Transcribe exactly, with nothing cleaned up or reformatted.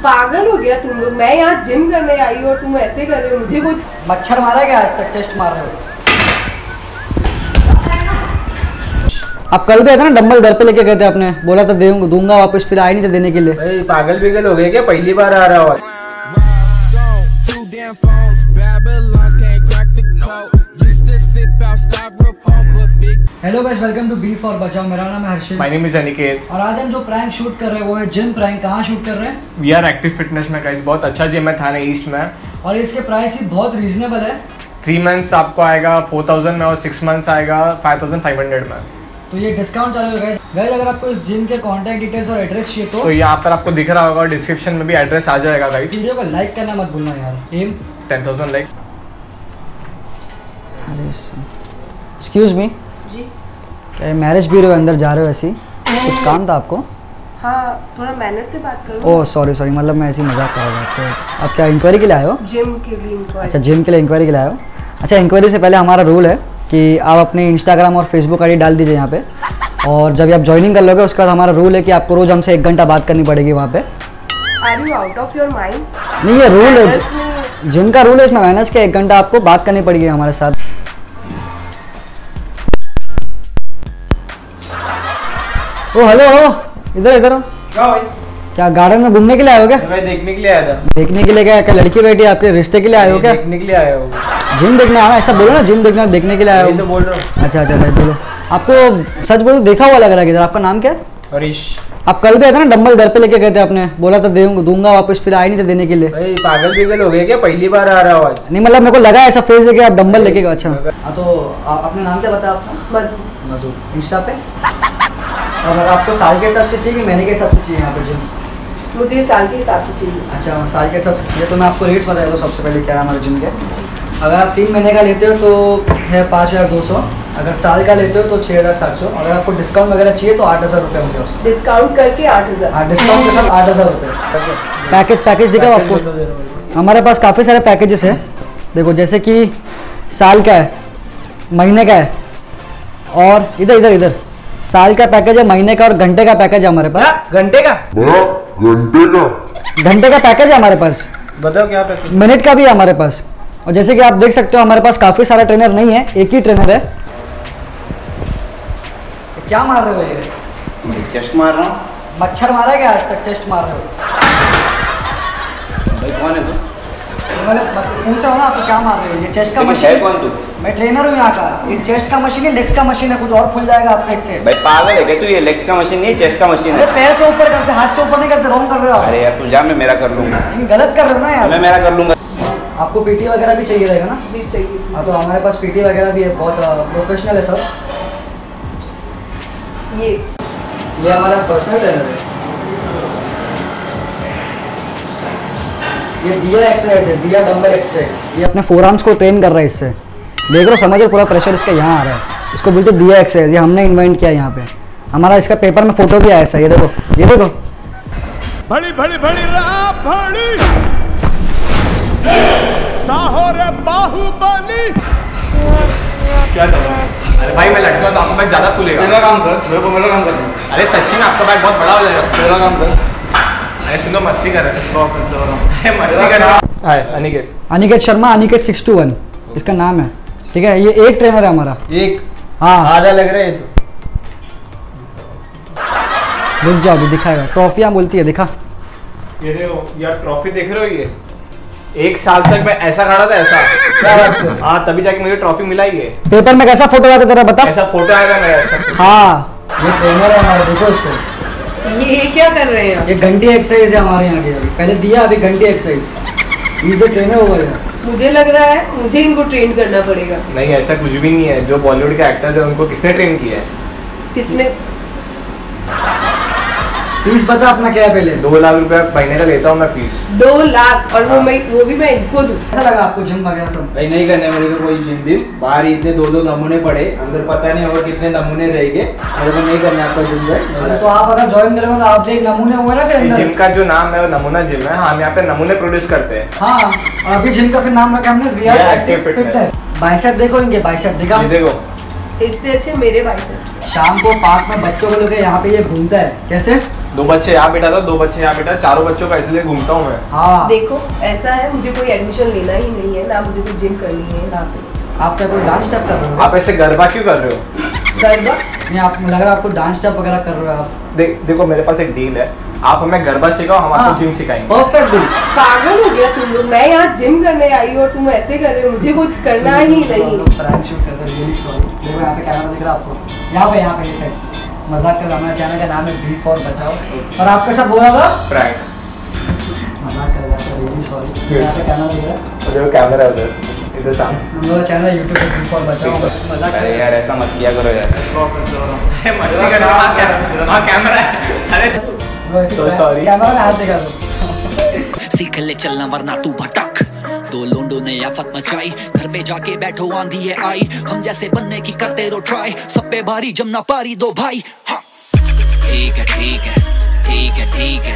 पागल हो गया तुम लोग। मैं यहाँ जिम करने आई हूँ और तुम ऐसे कर रहे हो। मुझे कुछ मच्छर मारा क्या आज तक? टेस्ट मार रहे हो? आप कल गए थे ना डंबल घर पे लेके गए थे, आपने बोला था दे दूंगा वापस, फिर आए नहीं थे देने के लिए। भाई पागल बिगल हो गए क्या? पहली बार आ रहा हो। Hello guys, welcome to B for बचाओ। मेरा नाम है Harshit. My name is Aniket. और आज हम जो प्रैंक शूट कर रहे हैं वो है जिम प्रैंक। कहाँ शूट कर रहे हैं? वी आर एक्टिव फिटनेस में गाइस। बहुत अच्छा जिम है थाने ईस्ट में, और इसके प्राइस भी बहुत रीजनेबल है। थ्री मंथ्स आपको आएगा फोर थाउजेंड में और सिक्स मंथ्स आएगा फाइव थाउजेंड फाइव हंड्रेड में। तो ये डिस्काउंट चालू है गाइस। गाइस अगर आपको इस जिम के कॉन्टैक्ट डिटेल्स और एड्रेस चाहिए तो, तो यहाँ पर आपको दिख रहा होगा, डिस्क्रिप्शन में भी एड्रेस आ जाएगा गाइस। वीडियो को लाइक करना मत भूलना यार। Aim ten thousand like. Excuse me ji. क्या मैरिज ब्यूरो अंदर जा रहे हो? ऐसी कुछ काम था आपको? हाँ, थोड़ा मैनेज से बात करो। ओह सॉरी सॉरी, मतलब मैं ऐसे ही मजाक कर रहा था। तो आप क्या इंक्वायरी के लिए आए हो? जिम के लिए इंक्वायरी। अच्छा, जिम के लिए इंक्वायरी के लिए आए हो। अच्छा, इंक्वायरी से पहले हमारा रूल है कि आप अपने इंस्टाग्राम और फेसबुक आई डी डाल दीजिए यहाँ पे, और जब आप ज्वाइनिंग कर लोगे उसके बाद हमारा रूल है कि आपको रोज हमसे एक घंटा बात करनी पड़ेगी वहाँ पे। Are you out of your mind? नहीं, ये रूल है, जिम का रूल है। इसमें मैनेज के एक घंटा आपको बात करनी पड़ेगी हमारे साथ। ओ हेलो, इधर इधर हो। क्या भाई? क्या गार्डन में घूमने के लिए आए हो क्या? मैं देखने के लिए आया था। देखने के लिए क्या? क्या लड़की बेटी आपके रिश्ते के लिए आए हो क्या? देखने के लिए आया हो। जिम देखने आना, ऐसा बोलो ना, जिम देखना देखने के लिए आए हो। तो बोल रहा हूँ। अच्छा अच्छा भाई बोलो। आपको सच बोलो, देखा हुआ लग रहा है किधर। आपका नाम क्या है? हरीश। आप कल गए थे ना डंबल घर पे लेके गए थे, आपने बोला था दे दूंगा वापस, फिर आए नहीं थे देने के लिए। भाई पागल बिगल हो गए क्या? पहली बार आ रहा हो आज। नहीं मतलब मेरे को लगा ऐसा फेस है कि आप डंबल लेके गए। अच्छा हाँ, तो आप अपना नाम क्या बताया आपका? मधु। मधु। इंस्टा पे? और आपको साल के हिसाब से चाहिए कि महीने के हिसाब से चाहिए यहाँ पे जिम? मुझे साल के हिसाब से चाहिए। अच्छा, साल के हिसाब से चाहिए। तो मैं आपको रेट बता दूँ सबसे पहले क्या है हमारे जिम के। अगर आप तीन महीने का लेते हो तो है पाँच हज़ार दो सौ, अगर साल का लेते हो तो छः हज़ार सात सौ, अगर आपको डिस्काउंट वगैरह चाहिए तो आठ हज़ार रुपये होंगे उसका। डिस्काउंट करके आठ हज़ार? हाँ, डिस्काउंट के साथ आठ हज़ार रुपये। पैकेज पैकेज दिखाओ आपको। हमारे पास काफ़ी सारे पैकेजेस हैं। देखो, जैसे कि साल का है, महीने का है, और इधर इधर इधर साल का पैकेज है, महीने का और घंटे का पैकेज है हमारे पास। घंटे का? घंटे का घंटे का पैकेज है हमारे पास। बताओ क्या पैकेज? मिनट का भी है हमारे पास। और जैसे कि आप देख सकते हो हमारे पास काफी सारा ट्रेनर नहीं है, एक ही ट्रेनर है। क्या मार रहे हो? ये चेस्ट मार रहा हूँ। मच्छर मारा क्या आज तक? चेस्ट मार रहे हो? भाई कौन है तू? मतलब पूछ रहा हूँ ना, आपको क्या मार रहे हो? ये चेस्ट का लेकिन मशीन है कौन तू? मैं ट्रेनर हूँ यहाँ का। ये चेस्ट का मशीन है, लेग्स का मशीन है, कुछ और खुल जाएगा आपका इससे। भाई पागल है क्या तू? ये लेग्स का मशीन नहीं है, चेस्ट का मशीन अरे है। पैर से ऊपर करते, हाथ से ऊपर नहीं करते। रॉन्ग कर रहे हो आप। अरे यार तू जा, मैं मेरा कर लूंगा। लेकिन गलत कर रहे हो ना यार। मैं मेरा कर लूंगा। आपको पीटी वगैरह भी चाहिए रहेगा ना? जी चाहिए। हाँ, तो हमारे पास पीटी वगैरह भी है, बहुत प्रोफेशनल है सब। ये ये हमारा पर्सनल ट्रेनर है। ये दिया एक्सरसाइज है, दिया डंबल एक्सरसाइज। ये अपने फोर आर्म्स को ट्रेन कर रहा है इससे। देख लो, समझ लो, पूरा प्रेशर इसका यहाँ आ रहा है। इसको बोलते दिया एक्सरसाइज। ये हमने इन्वेंट किया यहाँ पे। हमारा इसका पेपर में फोटो भी आया ऐसा। ये देखो, ये देखो। बड़ी बड़ी बड़ी रात बड़ी साहोरे बाहुबली। क्या कर रहा है? अरे भाई मैं लड़का हूँ तो आपका बैग ज्यादा फूलेगा। मेरा काम कर, मेरे को मेरा काम करना। अरे सच्ची में आपका बैग बहुत बड़ा हो जाएगा। मेरा काम कर। अरे सुनो, मस्ती कर रहे हैं। मस्ती कर रहा हूँ। हाय Aniket. Aniket Sharma, Aniket six two one इसका नाम है। ठीक है, ये एक ट्रेनर है हमारा। एक? हाँ, आधा लग रहा है तो। रुक जाओ, अभी दिखाएगा। ट्रॉफियाँ बोलती है, दिखा। ये देखो यार, ट्रॉफी देख रहे हो? ये एक साल तक मैं ऐसा खड़ा था, ऐसा। क्या बात है? हाँ, तभी जाके मुझे ट्रॉफी मिला ही है। पेपर में कैसा फोटो आता तेरा बता? ऐसा फोटो आएगा मेरा ऐसा। हाँ, ये ट्रेनर है हमारा, देखो इसको। ये क्या कर रहे हैं? ये घंटी एक्सरसाइज है हमारे यहाँ की। अभी पहले दिया, अभी घंटी एक्सरसाइज। इसे ट्रेनर हुआ है। मुझे लग रहा है मुझे इनको ट्रेन करना पड़ेगा। नहीं, ऐसा कुछ भी नहीं है। जो बॉलीवुड के एक्टर्स है उनको किसने ट्रेन किया है? किसने? फीस बता अपना क्या है पहले। दो लाख रुपया महीने का लेता हूँ मैं फीस। दो लाख? और वो मैं वो भी मैं इनको दूँ? कैसा लगा आपको जिम वगैरह सब? भाई नहीं करने मेरे को कोई जिम भी। बाहर इतने दो दो नमूने पड़े, अंदर पता नहीं होगा कितने नमूने रहेंगे। मेरे को नहीं करना आपका जिम। अरे तो आप अगर ज्वाइन करोगे तो आप एक नमूने हुए ना फिर अंदर। जिम का जो नाम है वो नमूना जिम है। हम यहाँ पे नमूने प्रोड्यूस करते हैं। हाँ, और अभी जिम का फिर नाम रखा हमने we are active fitness. Bicep देखो इनके, बाइसेप दिखा। ये देखो, इससे अच्छे मेरे बाइसेप्स। शाम को पार्क में बच्चों को लेकर यहाँ पे ये घूमता है, कैसे? दो बच्चे यहाँ बैठा था, दो बच्चे यहाँ बैठा, चारों बच्चों का इसलिए घूमता हूँ मैं। हाँ देखो ऐसा है, मुझे कोई एडमिशन लेना ही नहीं है ना, मुझे कोई जिम करनी है यहाँ पे। आप क्या कोई डांस स्टेप कर रहे हो? आप ऐसे गरबा क्यों कर रहे हो? गरबा नहीं, आप लग रहा है आपको डांस स्टेप वगैरह कर रहे हो आप। देख देखो मेरे पास एक डील है, आप हमें गरबा सिखाओ, हम आपको जिम सिखाएंगे। Perfect deal. पागल हो गया तुम लोग, मैं यहाँ जिम करने आई हूँ और तुम ऐसे कर रहे हो, मुझे कुछ करना ही नहीं। प्रैंक शूट करते हैं, रियली सॉरी। देखो यहाँ पे कैमरा दिख रहा है आपको, यहाँ पे यहाँ पे ये साइड। मजाक कर रहा हूँ, हमारे चैनल का नाम है बी फॉर बचाओ, और आपके साथ बोला था प्रैंक। मजाक कर रहा था, रियली सॉरी। यहाँ पे कैमरा दिख रहा है, देखो कैमरा है उधर, इधर सामने। हम लोग का चैनल है यूट्यूब पे बी फॉर बचाओ। मजाक कर अरे यार ऐसा मत किया करो यार। मस्ती कर रहा है, वहाँ कैमरा है। अरे So sorry। कैमरा में हाथ दिखा दो। सीख ले चलना वरना तू भटक। दो लोंडों ने आफत मचाई, घर पे जाके बैठो आंधी है आई। हम जैसे बनने की करते रो ट्राई, सब पे भारी जमना पारी दो भाई। हाँ। ठीक है ठीक है ठीक है ठीक है।